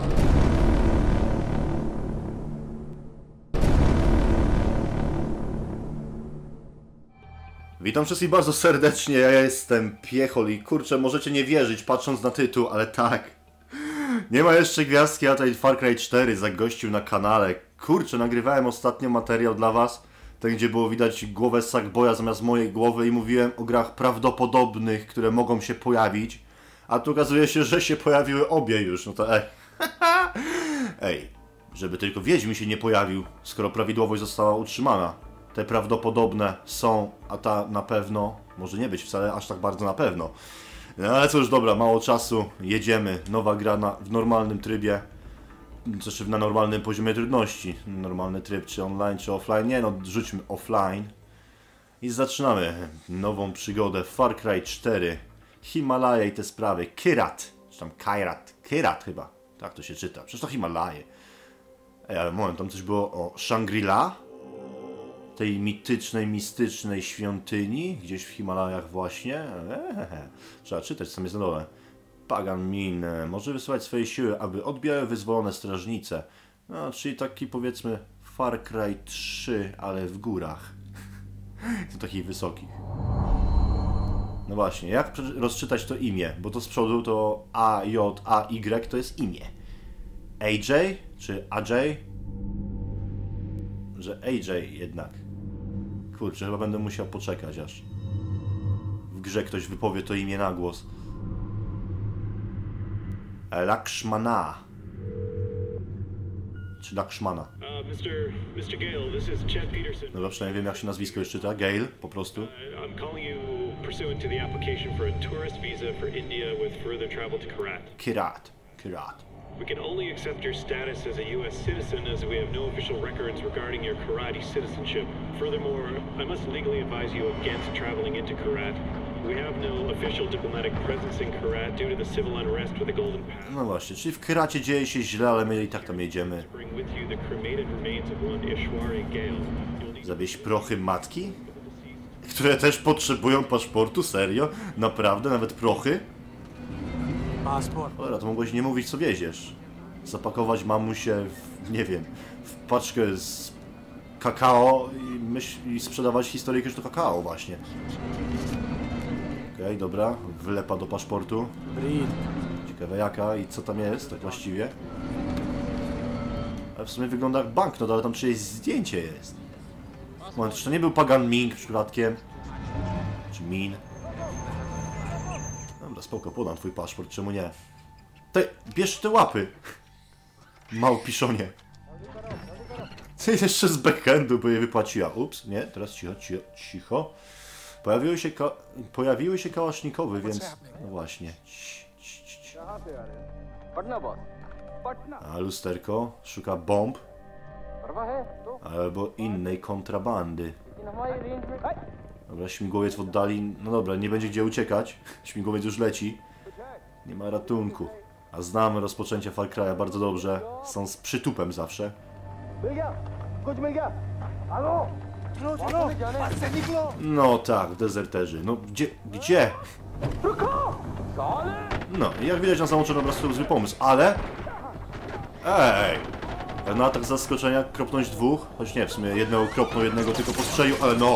Witam wszystkich bardzo serdecznie, ja jestem Piechol i kurczę, możecie nie wierzyć patrząc na tytuł, ale tak. Nie ma jeszcze gwiazdki, a tutaj Far Cry 4 zagościł na kanale. Kurczę, nagrywałem ostatnio materiał dla was, ten gdzie było widać głowę Sackboya zamiast mojej głowy i mówiłem o grach prawdopodobnych, które mogą się pojawić. A tu okazuje się, że się pojawiły obie już, no to ej, żeby tylko Wiedźmin się nie pojawił, skoro prawidłowość została utrzymana. Te prawdopodobne są, a ta na pewno, może nie być wcale aż tak bardzo na pewno. No ale cóż, dobra, mało czasu, jedziemy. Nowa gra w normalnym trybie, znaczy na normalnym poziomie trudności. Normalny tryb, czy online, czy offline. Nie no, rzućmy offline. I zaczynamy nową przygodę Far Cry 4. Himalaje i te sprawy. Kyrat, czy tam Kairat, Kyrat chyba, tak to się czyta. Przecież to Himalaje. Ej, ale moment, tam coś było o Shangri-La? Tej mitycznej, mistycznej świątyni, gdzieś w Himalajach właśnie. Trzeba czytać, co tam jest na dole. Pagan Min może wysyłać swoje siły, aby odbijały wyzwolone strażnice. No, czyli taki powiedzmy Far Cry 3, ale w górach. To takich wysokich. No właśnie, jak rozczytać to imię? Bo to z przodu to A, J, A, Y to jest imię. AJ? Czy AJ? Że AJ jednak. Kurczę, chyba będę musiał poczekać, aż w grze ktoś wypowie to imię na głos. Lakshmana. Czy Lakshmana? Mr. Gale, this is Chet Peterson. Dobra, przynajmniej wiem jak się nazwisko już czyta. Gale, po prostu. I'm calling you pursuant to the application for a tourist visa for India with further travel to Kyrat. Kyrat. We can only accept your status as a U.S. citizen as we have no official records regarding your Kyrati citizenship. Furthermore, I must legally advise you against traveling into Kyrat. We have no official diplomatic presence in Kyrat due to the civil unrest with the Golden Path. No właśnie, czyli w Kyracie dzieje się źle, ale my i tak tam jedziemy. Bring with you the cremated remains of one Ishwari Gale. Zawieźć prochy matki? Które też potrzebują paszportu? Serio? Naprawdę? Nawet prochy? Dobra, to mogłeś nie mówić co wieziesz. Zapakować mamusię w, nie wiem, w paczkę z kakao i sprzedawać historyjkę, że to kakao właśnie. Okej, dobra, wlepa do paszportu. Ciekawe jaka i co tam jest tak właściwie. Ale w sumie wygląda jak banknot, ale tam czyjeś zdjęcie jest. Moment, czy to nie był Pagan Ming przypadkiem? Czy Min? Dobra, spoko, podam twój paszport, czemu nie? Bierz te łapy! Małpiszonie. Co jeszcze z backhandu, bo je wypłaciła. Ups, nie, teraz cicho. Pojawiły się kałasznikowy, więc... No właśnie. A lusterko szuka bomb. Albo innej kontrabandy. Dobra, śmigłowiec w oddali. No dobra, nie będzie gdzie uciekać. Śmigłowiec już leci. Nie ma ratunku. A znamy rozpoczęcie Far Cry'a bardzo dobrze. Są z przytupem zawsze. No tak, dezerterzy. No gdzie? No i jak widać na załączonym obrazku to zły pomysł, ale... Ej! Na atak z zaskoczenia kropnąć dwóch. Choć nie, w sumie jednego kropnął, jednego tylko postrzelił, ale no.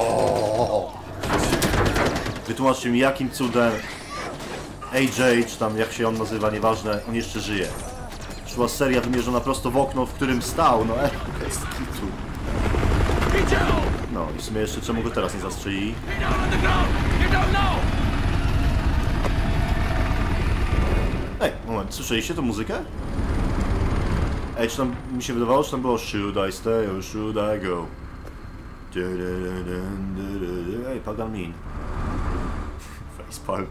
Wytłumaczcie mi jakim cudem AJ, czy tam jak się on nazywa, nieważne, on jeszcze żyje. Szła seria wymierzona prosto w okno, w którym stał, no bez kitu. No i w sumie jeszcze czemu go teraz nie zastrzelili? Ej, moment, słyszeliście tą muzykę? Ej, czy tam mi się wydawało, że tam było Should I stay or should I go? Ej, Pagan Min. Facepalm.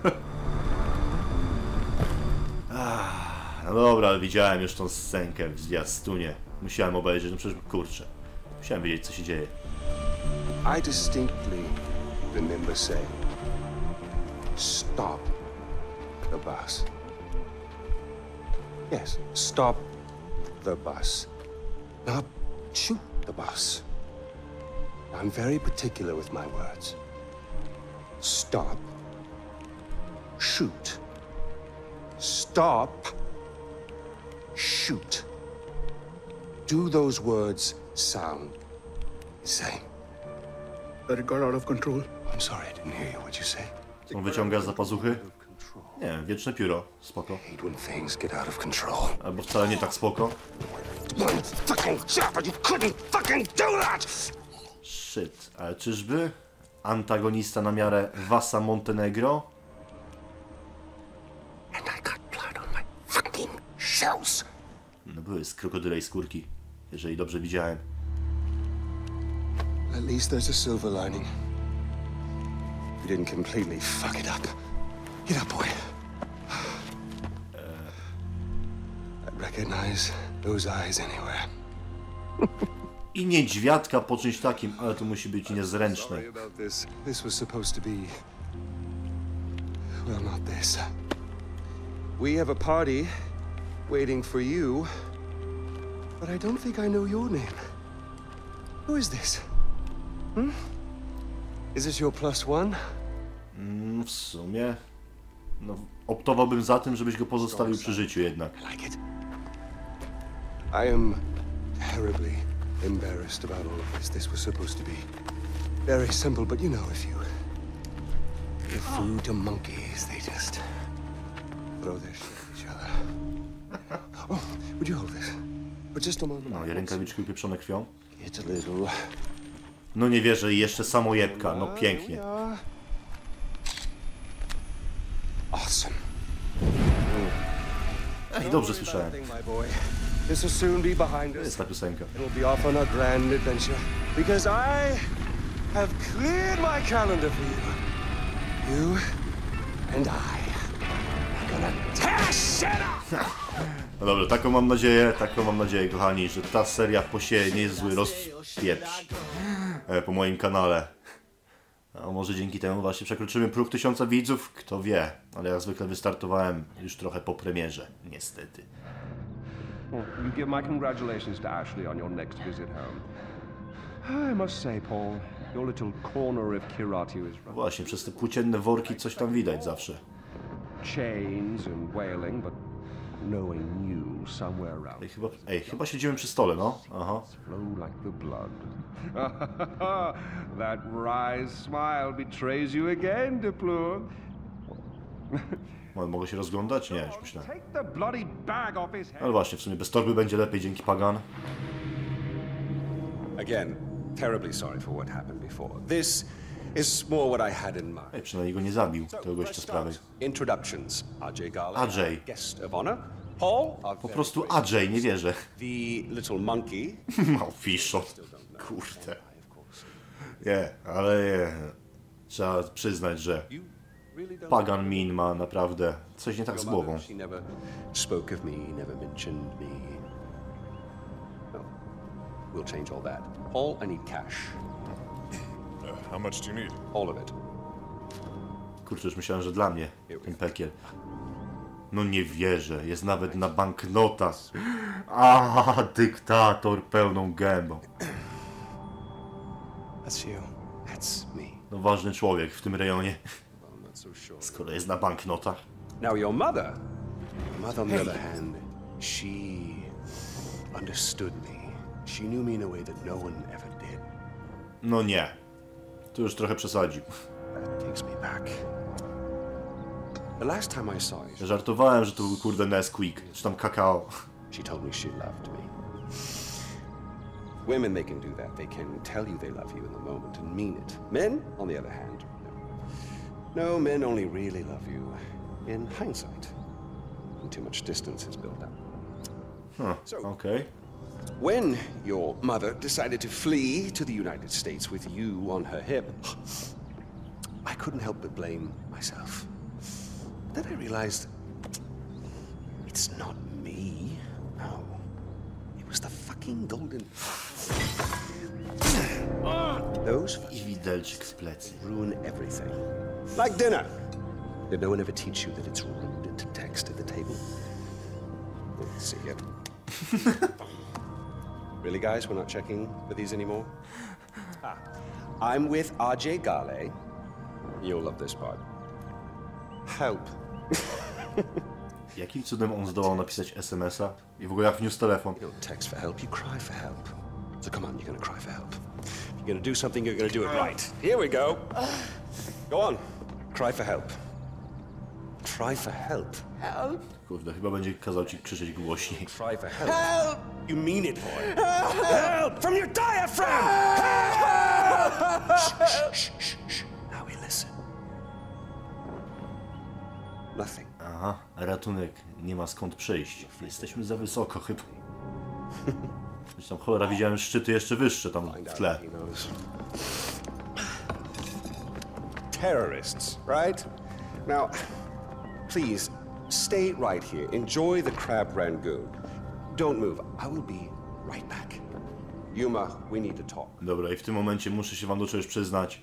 No dobra, ale widziałem już tą scenkę w zwiastunie. Musiałem obejrzeć, no przecież kurczę. Musiałem wiedzieć, co się dzieje. I distinctly remember saying, stop the bus. Yes, stop the bus. Not shoot the bus. I'm very particular with my words. Stop. Shoot. Stop. shoot. Do those words sound the same? That it got out of control. I'm sorry, I didn't hear you. What'd you say? On wyciąga z zapazuchy. Nie, wieczne pióro. Spoko. Hate when things get out of control. Albo wcale nie tak spoko. One fucking job, and you couldn't fucking do that! Shit. Ale czyżby? Antagonista na miarę Vasa Montenegro? And I got blood on my fucking shells. No były z krokodylej skórki, jeżeli dobrze widziałem. At least there's a silver lining. You didn't completely fuck it up. Get up, boy. I recognize those eyes anywhere. I niedźwiadka po czymś takim, ale to musi być niezręczne. Sorry about this. This was supposed to be... Well, not this. We have a party waiting for you, but I don't think I know your name. Who is this? Is this your +1? W sumie... No, optowałbym za tym, żebyś go pozostawił przy życiu jednak. I like it. I am terribly embarrassed about all of this. This was supposed to be very simple, but you know, if you give food to monkeys, they just throw their shit at each other. Oh, would you hold this for just a moment? No i rękawiczki upieprzone krwią. It's a little... No nie wierzę, i jeszcze samojebka, no pięknie. Awesome. Ej, dobrze słyszałem. My boy. This will soon be behind To us. jest ta piosenka. We'll be off on a grand adventure because I have cleared my calendar for you. You and I are gonna tear shit up. No dobra, taką mam nadzieję, kochani, że ta seria posieje niezły rozpieprz po moim kanale. A może dzięki temu właśnie przekroczymy próg 1000 widzów, kto wie, ale jak zwykle wystartowałem już trochę po premierze, niestety. You give my congratulations to Ashley on your next visit home. I must say, Paul, your little corner of Kiratu is rough. Właśnie, przez te płócienne worki coś tam widać zawsze. Chains and wailing, but knowing you somewhere around. Chyba siedzimy przy stole, no. Aha. Flow like the blood. That wry smile betrays you again, Deplour. Mogę się rozglądać? Nie, już myślałem. Take the bloody bag off his head. Ale właśnie, w sumie bez torby będzie lepiej dzięki Pagan. Again, terribly sorry for what happened before. This is more what I had in mind. Ej, przynajmniej go nie zabił, tego gościa z prawej. Introductions. Ajay Gale, Ajay. guest of honor. Paul, Po prostu Ajay, nie wierzę. the little monkey. Małpiszo. Kurde. Nie, ale nie. Trzeba przyznać, że Pagan Min ma naprawdę coś nie tak z głową. She never spoke of me, never mentioned me. No, we'll change all that. Paul, I need cash. How much do you need? All of it. Kurczę, już myślałem, że dla mnie ten pekiel. No nie wierzę, jest nawet na banknotach. A, dyktator pełną gębą. That's you. That's me. No ważny człowiek w tym rejonie, I'm not so sure. skoro jest na banknotach. Now your mother. On the other hand, she understood me. She knew me in a way that no one ever did. No nie, tu już trochę przesadził. That takes me back. The last time I saw you, Żartowałem, że to był kurde Nesquik, czy tam kakao. she told me she loved me. Women, they can do that. They can tell you they love you in the moment and mean it. Men, on the other hand, no. No, men only really love you in hindsight. When too much distance is built up. Okej. When your mother decided to flee to the United States with you on her hip, I couldn't help but blame myself. Then I realized it's not me. No. It was the fucking golden... Those I widelczyk w plecy. ruin everything. Like dinner. Did no one ever teach you that it's rude to text at the table? See ya. Really, guys? We're not checking for these anymore? I'm with Ajay Gale. You'll love this part. Help. Jakim cudem on zdołał napisać SMS-a? I w ogóle jak wniósł telefon? You don't text for help, you cry for help. So come on, you're gonna cry for help. If you're gonna do something, you're gonna do it right. Here we go. Go on. Cry for help. Cry for help. Kurde, chyba będzie kazał ci krzyczeć głośniej. Try for help. Help! You mean it, boy. Help! From your diaphragm! Help! Shh, shh, shh, shh. Now we listen. Nothing. Aha, ratunek. Nie ma skąd przejść. Jesteśmy za wysoko chyba. Zresztą cholera, widziałem szczyty jeszcze wyższe tam w tle. He knows. Terrorists, right? Now, please, stay right here. Enjoy the crab rangoon. Don't move. I will be right back. Yuma, we need to talk. Dobra, i w tym momencie muszę się wam do czegoś przyznać.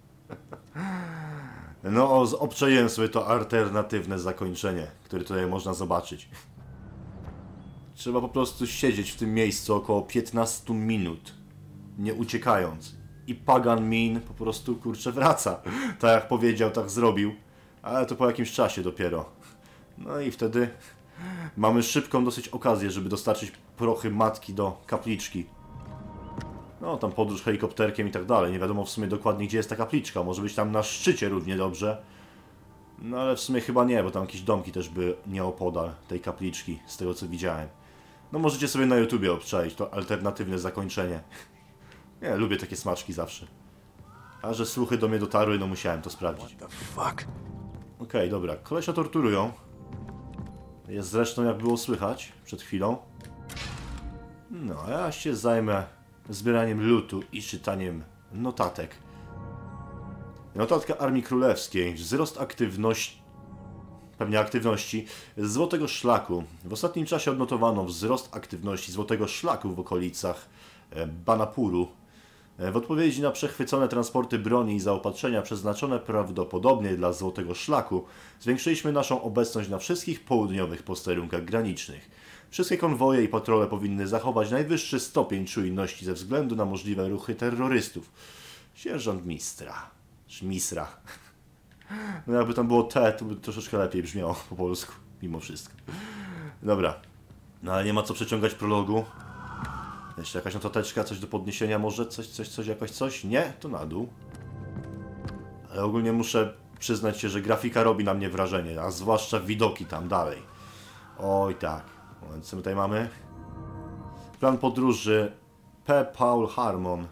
No, obczaiłem sobie to alternatywne zakończenie, które tutaj można zobaczyć. Trzeba po prostu siedzieć w tym miejscu około 15 minut, nie uciekając. I Pagan Min po prostu, kurczę, wraca. Tak jak powiedział, tak zrobił. Ale to po jakimś czasie dopiero. No i wtedy mamy szybką dosyć okazję, żeby dostarczyć prochy matki do kapliczki. No, tam podróż helikopterkiem i tak dalej. Nie wiadomo w sumie dokładnie, gdzie jest ta kapliczka. Może być tam na szczycie równie dobrze. No ale w sumie chyba nie, bo tam jakieś domki też były nieopodal tej kapliczki, z tego co widziałem. No możecie sobie na YouTubie obczaić to alternatywne zakończenie. Nie, lubię takie smaczki zawsze. A że słuchy do mnie dotarły, no musiałem to sprawdzić. Okej, dobra. Kolesia torturują. Jest zresztą, jak było słychać przed chwilą. No, a ja się zajmę zbieraniem lootu i czytaniem notatek. Notatka Armii Królewskiej. Wzrost aktywności... Pewnie aktywności Złotego Szlaku. W ostatnim czasie odnotowano wzrost aktywności Złotego Szlaku w okolicach Banapuru. W odpowiedzi na przechwycone transporty broni i zaopatrzenia przeznaczone prawdopodobnie dla Złotego Szlaku, zwiększyliśmy naszą obecność na wszystkich południowych posterunkach granicznych. Wszystkie konwoje i patrole powinny zachować najwyższy stopień czujności ze względu na możliwe ruchy terrorystów. Sierżant Mistra. Czy Misra. No jakby tam było T, to by troszeczkę lepiej brzmiało po polsku, mimo wszystko. Dobra. No ale nie ma co przeciągać prologu. Jeszcze jakaś notateczka, coś do podniesienia może? Coś, jakoś coś? Nie? To na dół. Ale ogólnie muszę przyznać się, że grafika robi na mnie wrażenie, a zwłaszcza widoki tam dalej. Oj tak. Moment, co my tutaj mamy? Plan podróży P. Paul Harmon.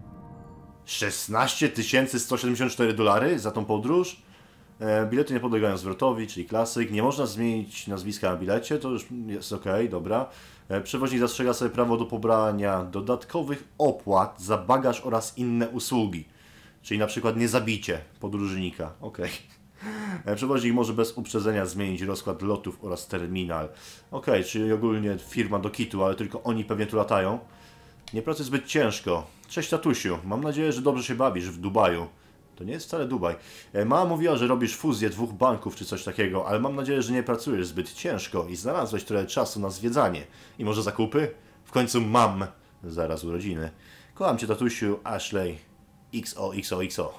16 174 dolary za tą podróż. Bilety nie podlegają zwrotowi, czyli klasyk. Nie można zmienić nazwiska na bilecie, to już jest ok, dobra. Przewoźnik zastrzega sobie prawo do pobrania dodatkowych opłat za bagaż oraz inne usługi. Czyli na przykład niezabicie podróżnika. Ok. Przewoźnik może bez uprzedzenia zmienić rozkład lotów oraz terminal. Ok, czyli ogólnie firma do kitu, ale tylko oni pewnie tu latają. Nie pracuj zbyt ciężko. Cześć tatusiu, mam nadzieję, że dobrze się bawisz w Dubaju. To nie jest wcale Dubaj. Mama mówiła, że robisz fuzję 2 banków czy coś takiego, ale mam nadzieję, że nie pracujesz zbyt ciężko i znalazłeś trochę czasu na zwiedzanie. I może zakupy? W końcu mam zaraz urodziny. Kocham cię tatusiu, Ashley. XOXOXO.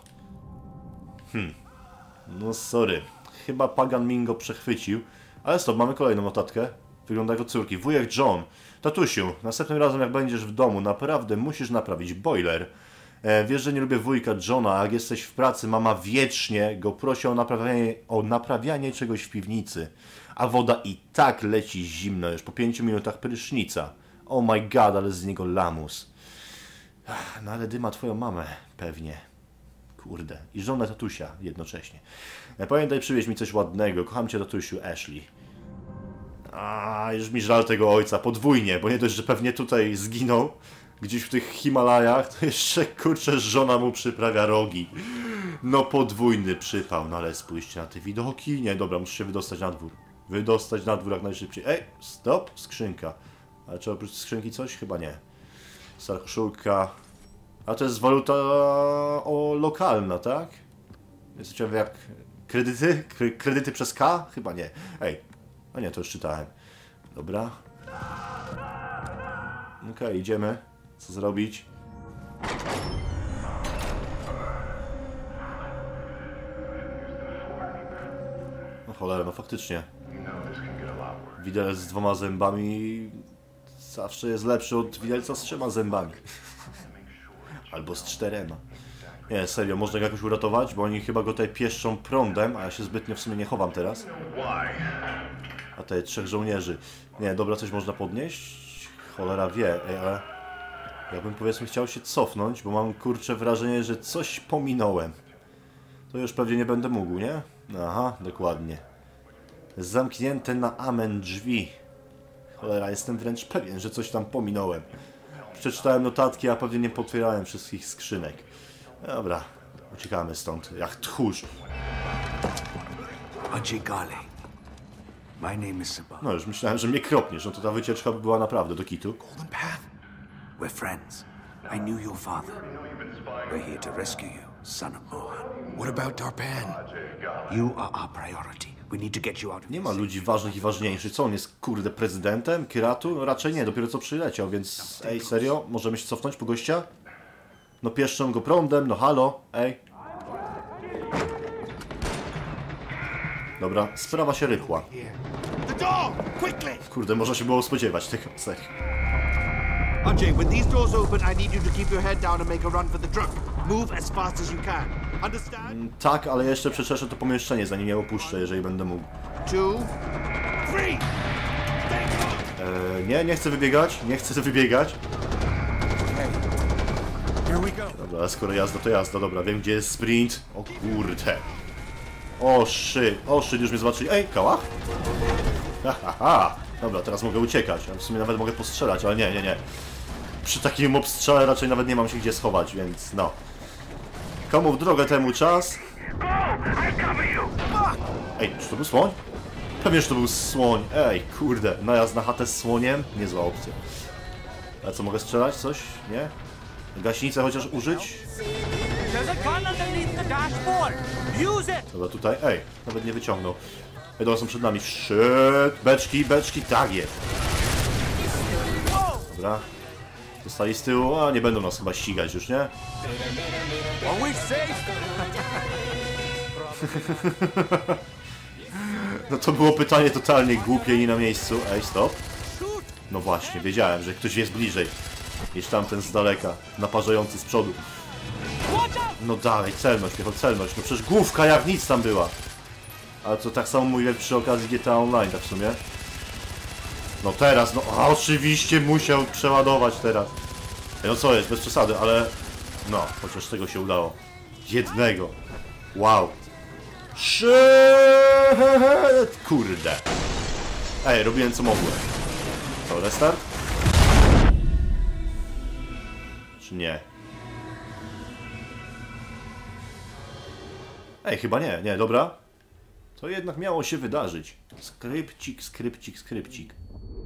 No sorry. Chyba Pagan Mingo przechwycił. Ale stop, mamy kolejną notatkę. Wygląda jak od córki. Wujek John. Tatusiu, następnym razem jak będziesz w domu, naprawdę musisz naprawić boiler. Wiesz, że nie lubię wujka Johna, a jak jesteś w pracy, mama wiecznie go prosi o naprawianie czegoś w piwnicy. A woda i tak leci zimno, już po 5 minutach prysznica. Oh my god, ale z niego lamus. No ale dyma twoją mamę, pewnie. Kurde. I żonę tatusia jednocześnie. Pamiętaj, przywieź mi coś ładnego. Kocham cię, tatusiu, Ashley. Już mi żal tego ojca podwójnie, bo nie dość, że pewnie tutaj zginął, gdzieś w tych Himalajach, to jeszcze, kurczę, żona mu przyprawia rogi. No podwójny przypał, no ale spójrzcie na te widoki. Nie, dobra, muszę się wydostać na dwór. Wydostać na dwór jak najszybciej. Ej, stop, skrzynka. Ale czy oprócz skrzynki coś? Chyba nie. Stara koszulka. A to jest waluta lokalna, tak? Jest ciekawe jak kredyty? Kredyty przez K? Chyba nie. Ej, a nie, to już czytałem. Dobra. Okej, idziemy. Co zrobić? No cholera, no faktycznie. Widelec z 2 zębami zawsze jest lepszy od widelca z 3 zębami. Albo z 4. Nie, serio, można go jakoś uratować, bo oni chyba go tutaj pieszczą prądem, a ja się zbytnio w sumie nie chowam teraz. A tutaj 3 żołnierzy. Nie, dobra, coś można podnieść? Cholera wie, ej, ale... Ja bym powiedzmy chciał się cofnąć, bo mam kurcze wrażenie, że coś pominąłem. To już pewnie nie będę mógł, nie? Aha, dokładnie. Zamknięte na amen drzwi. Cholera, jestem wręcz pewien, że coś tam pominąłem. Przeczytałem notatki, a pewnie nie potwierałem wszystkich skrzynek. Dobra, uciekamy stąd, jak tchórz. Ajay Ghale. My name is Sabah. No już myślałem, że mnie kropniesz, no to ta wycieczka by była naprawdę do kitu. Golden Path. We're friends. I knew your father. We're here to rescue you, son of Mohan. What about Darpan? You are our priority. We need to get you out of Nie ma ludzi ważnych i ważniejszych. Co on jest, kurde, prezydentem Kiratu? No raczej nie, dopiero co przyleciał, więc... Ej, serio? Możemy się cofnąć po gościa? No pieszczą go prądem, no halo, ej. Dobra, sprawa się rychła. Kurde, można się było spodziewać tego, serio. Ajay, when these doors open, I need you to keep your head down and make a run for the truck. Move as fast as you can. Understand? Tak, ale jeszcze przeczeszę to pomieszczenie, zanim je opuszczę, jeżeli będę mógł. 2, 3. Nie chcę wybiegać, nie chcę wybiegać. Dobra, ale skoro jazda, to jazda, dobra, wiem gdzie jest sprint. O kurde. O shit, już mnie zobaczyli. Ej, kałach? Ha. Dobra, teraz mogę uciekać. Ja w sumie nawet mogę postrzelać, ale nie. Przy takim obstrzale raczej nawet nie mam się gdzie schować, więc no. Komu w drogę, temu czas. Ej, czy to był słoń? Pewnie, że to był słoń. Ej, kurde, najazd na chatę z słoniem? Niezła opcja. A co, mogę strzelać? Coś? Nie? Gaśnicę chociaż użyć? Dobra, tutaj, ej, nawet nie wyciągnął. Ej, dobra, są przed nami. Shit, beczki, tak jest. Dobra. Zostali z tyłu, a nie będą nas chyba ścigać już, nie? No to było pytanie totalnie głupie i na miejscu. Ej, stop. No właśnie, wiedziałem, że ktoś jest bliżej niż tamten z daleka, naparzający z przodu. No dalej, celność, celność. No przecież główka jak nic tam była. Ale to tak samo mówię przy okazji GTA Online, tak w sumie. No teraz, no a oczywiście musiał przeładować teraz. No co jest, bez przesady, ale... No, chociaż tego się udało. Jednego. Wow. Shit! Kurde. Ej, robiłem co mogłem. To restart? Czy nie? Ej, chyba nie, dobra. To jednak miało się wydarzyć. Skrypcik.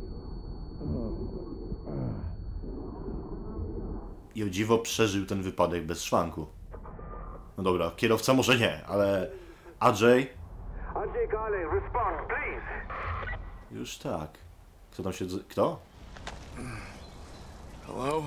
I o dziwo przeżył ten wypadek bez szwanku. No dobra, kierowca może nie, ale... Ajay? Ajay Ghale, respond, please. Już tak. Kto tam się... Kto? Hello?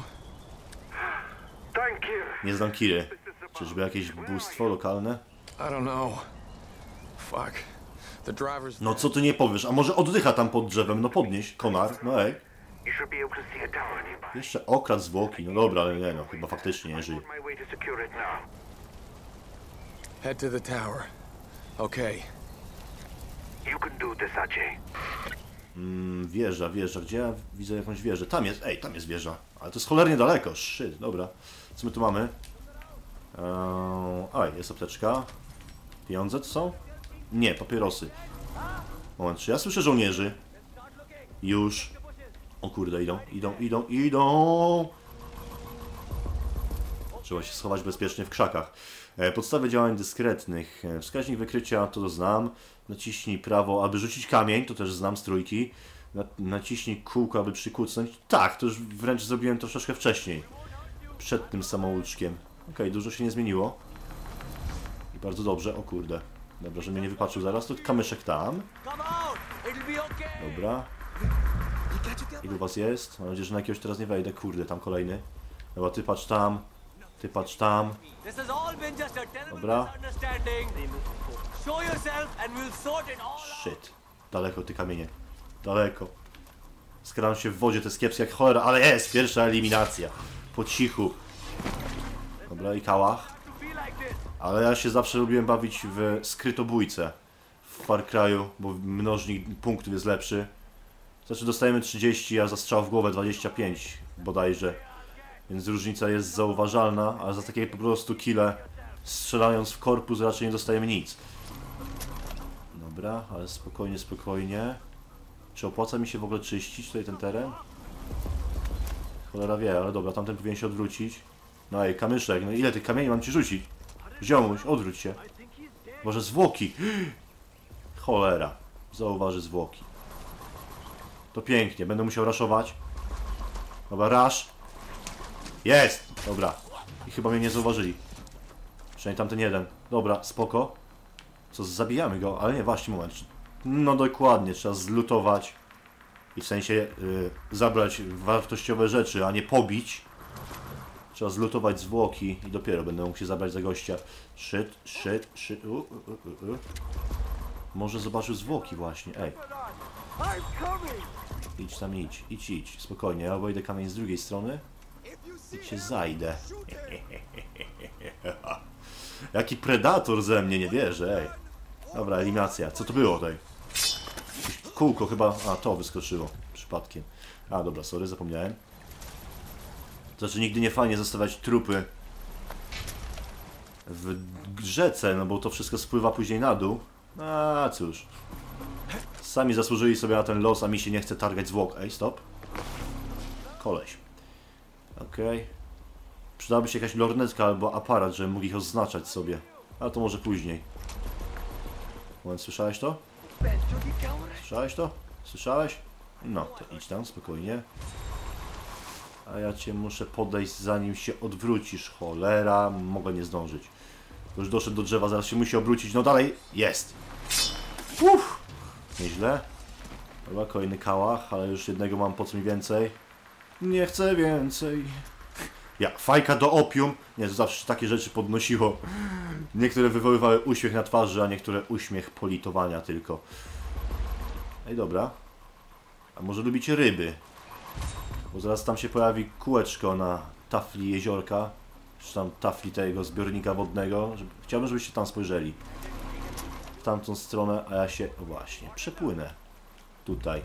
Thank you. Nie znam Kiry. Czyżby jakieś bóstwo lokalne? I don't know. Fuck. The driver's... No co ty nie powiesz? A może oddycha tam pod drzewem? No podnieś, konar, no ej. You should be able to see a tower nearby. Jeszcze okradł zwłoki, no dobra, ale nie no, chyba faktycznie nie żyje. My way to secure it now. Head to the tower. Okay. You can do this, Ajay. Wieża, gdzie ja widzę jakąś wieżę? Tam jest, ej, tam jest wieża. Ale to jest cholernie daleko, shit, dobra. Co my tu mamy? Oj, jest apteczka. Pieniądze to są? Nie, papierosy. Moment, czy ja słyszę żołnierzy? Już. O kurde, idą. Trzeba się schować bezpiecznie w krzakach. Podstawy działań dyskretnych. Wskaźnik wykrycia to znam. Naciśnij prawo, aby rzucić kamień, to też znam z trójki. Naciśnij kółko, aby przykucnąć. Tak, to już wręcz zrobiłem troszeczkę wcześniej. Przed tym samouczkiem. Okej, dużo się nie zmieniło. I bardzo dobrze, o kurde. Dobra, że mnie nie wypatrzył zaraz, to kamyszek tam. Dobra. Ilu was jest? Mam nadzieję, że na jakiegoś teraz nie wejdę. Kurde, tam kolejny. Dobra, ty patrz tam. Dobra. Shit. Daleko ty kamienie. daleko. Skradam się w wodzie, to jest kiepskie jak cholera, ale jest! Pierwsza eliminacja. Po cichu. Dobra, i kałach. Ale ja się zawsze lubiłem bawić w skrytobójcę w Far Cry'u, bo mnożnik punktów jest lepszy. Znaczy dostajemy 30, a za strzał w głowę 25 bodajże. Więc różnica jest zauważalna, a za takie po prostu kile strzelając w korpus raczej nie dostajemy nic. Dobra, ale spokojnie, spokojnie. Czy opłaca mi się w ogóle czyścić tutaj ten teren? Cholera wie, ale dobra, tamten powinien się odwrócić. No ej, kamyszek, no ile tych kamieni mam ci rzucić? Ziomuś, odwróć się. Może zwłoki. Cholera, zauważy zwłoki. To pięknie, będę musiał raszować. Dobra, rasz. Jest! Dobra. I chyba mnie nie zauważyli. Przynajmniej tamten jeden. Dobra, spoko. Co, zabijamy go? Ale nie, właśnie moment. No dokładnie, trzeba zlutować. I w sensie zabrać wartościowe rzeczy, a nie pobić. Trzeba zlutować zwłoki i dopiero będę mógł się zabrać za gościa. Shit. Może zobaczył zwłoki właśnie, ej. Idź tam, idź. Spokojnie, ja obejdę kamień z drugiej strony. I cię zajdę. Jaki predator ze mnie, nie wierzę, ej. Dobra, eliminacja. Co to było tutaj? Kółko chyba... A, to wyskoczyło. Przypadkiem. A, dobra, sorry, zapomniałem. Znaczy, nigdy nie fajnie zostawiać trupy w rzece, no bo to wszystko spływa później na dół. A, cóż. Sami zasłużyli sobie na ten los, a mi się nie chce targać zwłok. Ej, stop. Koleś. Okej. Przydałaby się jakaś lornetka albo aparat, żebym mógł ich oznaczać sobie. Ale to może później. Moment, słyszałeś to? Słyszałeś to? Słyszałeś? No, to idź tam, spokojnie. A ja cię muszę podejść, zanim się odwrócisz. Cholera, mogę nie zdążyć. Już doszedł do drzewa, zaraz się musi obrócić. No dalej, jest. Uff, nieźle. Dobra, kolejny kałach, ale już jednego mam, po co mi więcej? Nie chcę więcej. Jak fajka do opium. Nie, to zawsze takie rzeczy podnosiło. Niektóre wywoływały uśmiech na twarzy, a niektóre uśmiech politowania tylko. Ej, dobra. A może lubicie ryby? Bo zaraz tam się pojawi kółeczko na tafli jeziorka. Czy tam tafli tego zbiornika wodnego. Chciałbym, żebyście tam spojrzeli. W tamtą stronę, a ja się... O właśnie, przepłynę. Tutaj.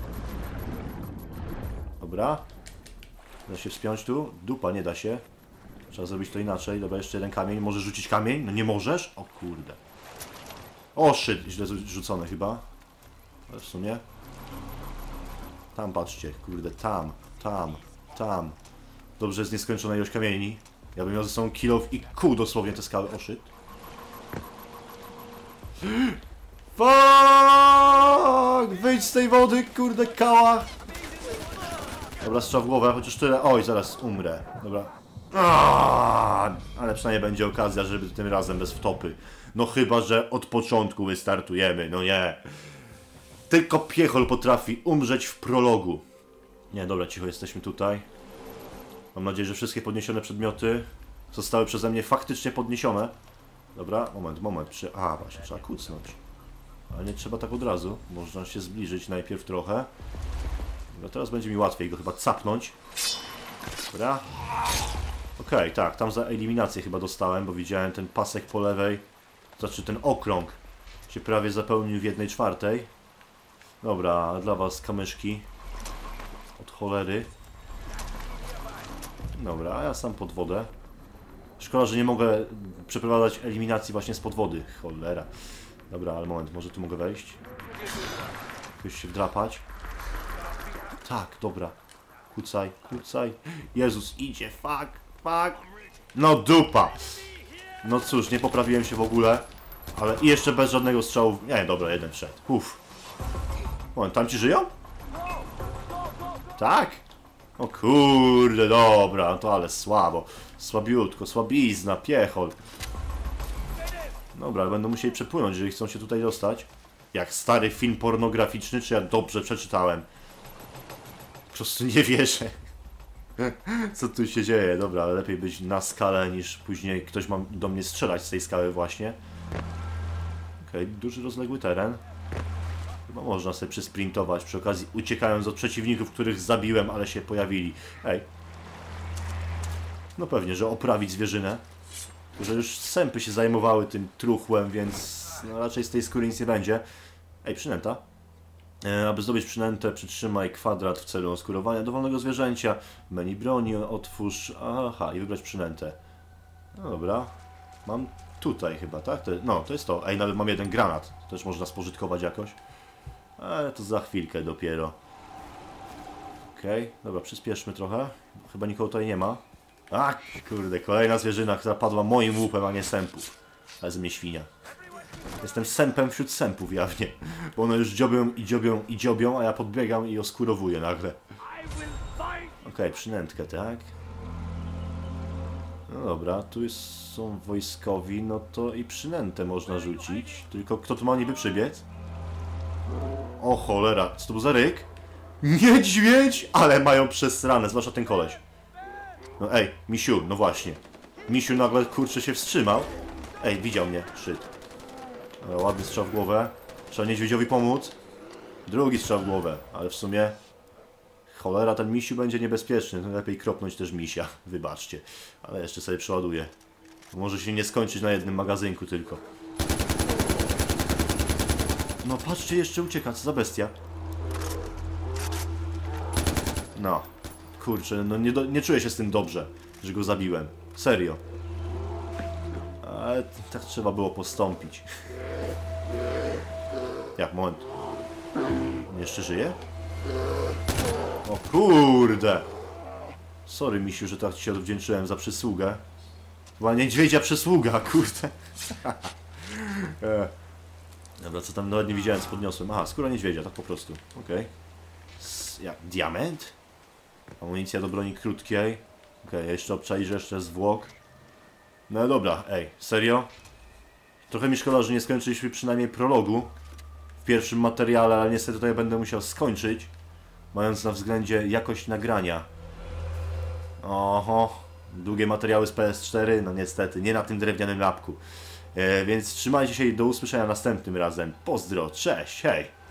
Dobra. Da się wspiąć tu? Dupa, nie da się. Trzeba zrobić to inaczej. Dobra, jeszcze jeden kamień. Możesz rzucić kamień? No nie możesz? O kurde. O shit, źle rzucone chyba. Ale w sumie... Tam patrzcie, kurde, tam. Dobrze, jest nieskończona ilość kamieni. Ja bym miał ze sobą kill off i kół dosłownie te skały. O shit. Fuck! Wyjdź z tej wody, kurde, kałach! Dobra, strzał w głowę, chociaż tyle. Oj, zaraz umrę. Dobra. Ale przynajmniej będzie okazja, żeby tym razem bez wtopy. No chyba, że od początku wystartujemy, no nie. Tylko piechol potrafi umrzeć w prologu. Nie, dobra, cicho, jesteśmy tutaj. Mam nadzieję, że wszystkie podniesione przedmioty zostały przeze mnie faktycznie podniesione. Dobra, moment. A, właśnie, trzeba kucnąć. Ale nie trzeba tak od razu. Można się zbliżyć najpierw trochę. Dobra, teraz będzie mi łatwiej go chyba capnąć. Dobra. Okej, tak, tam za eliminację chyba dostałem, bo widziałem ten pasek po lewej. Znaczy ten okrąg się prawie zapełnił w 1/4. Dobra, dla was kamyszki. Od cholery. Dobra, a ja sam pod wodę. Szkoda, że nie mogę przeprowadzać eliminacji właśnie spod wody. Cholera. Dobra, ale moment, może tu mogę wejść? Jakoś się wdrapać. Tak, dobra. Kucaj. Jezus, idzie, fuck. No dupa. No cóż, nie poprawiłem się w ogóle. Ale i jeszcze bez żadnego strzału. Nie, dobra, jeden wszedł. Uff. Moment, tam ci żyją? Tak? O kurde, dobra, to ale słabo. Słabiutko, słabizna, piechol. Dobra, ale będą musieli przepłynąć, jeżeli chcą się tutaj dostać. Jak stary film pornograficzny, czy ja dobrze przeczytałem? Po prostu nie wierzę. Co tu się dzieje? Dobra, ale lepiej być na skalę, niż później ktoś ma do mnie strzelać z tej skały właśnie. Okej, duży, rozległy teren. Chyba można sobie przysprintować przy okazji, uciekając od przeciwników, których zabiłem, ale się pojawili. Ej. No pewnie, że oprawić zwierzynę. Że już sępy się zajmowały tym truchłem, więc no raczej z tej skóry nic nie będzie. Ej, przynęta. Aby zdobyć przynętę, przytrzymaj kwadrat w celu oskurowania dowolnego zwierzęcia. Menu broni, otwórz... Aha, i wybrać przynętę. No dobra. Mam tutaj chyba, tak? No, to jest to. Ej, nawet mam jeden granat. Też można spożytkować jakoś. Ale to za chwilkę dopiero. Okej, dobra, przyspieszmy trochę. Chyba nikogo tutaj nie ma. A, kurde, kolejna zwierzyna, która padła moim łupem, a nie sępów. Ale z mnie świnia. Jestem sępem wśród sępów jawnie. Bo one już dziobią i dziobią i dziobią, a ja podbiegam i oskurowuję nagle. Okej, przynętkę, tak? No dobra, tu są wojskowi, no to i przynętę można rzucić. Tylko kto tu ma niby przybiec? O cholera, co to był za ryk? Niedźwiedź! Ale mają przesrane, zwłaszcza ten koleś. No ej, misiu, no właśnie. Misiu nagle, kurczę, się wstrzymał. Ej, widział mnie, shit. Ładny strzał w głowę. Trzeba niedźwiedziowi pomóc. Drugi strzał w głowę, ale w sumie... Cholera, ten misiu będzie niebezpieczny. No lepiej kropnąć też misia, wybaczcie. Ale jeszcze sobie przeładuję. Może się nie skończyć na jednym magazynku tylko. No patrzcie, jeszcze ucieka, co za bestia. No. Kurczę, no nie czuję się z tym dobrze, że go zabiłem. Serio. Ale tak trzeba było postąpić. Jak, moment. On jeszcze żyje? O kurde! Sorry, misiu, że tak ci się odwdzięczyłem za przysługę. Była niedźwiedzia przysługa, kurde. Dobra, co tam nawet nie widziałem, co podniosłem. Aha, skóra niedźwiedzia, tak po prostu. Okej. Diament? Amunicja do broni krótkiej. Okej, jeszcze obczaisz jeszcze zwłok. No dobra, ej, serio? Trochę mi szkoda, że nie skończyliśmy przynajmniej prologu w pierwszym materiale, ale niestety tutaj będę musiał skończyć, mając na względzie jakość nagrania. Oho, długie materiały z PS4, no niestety, nie na tym drewnianym lapku. Więc trzymajcie się i do usłyszenia następnym razem. Pozdro, cześć, hej!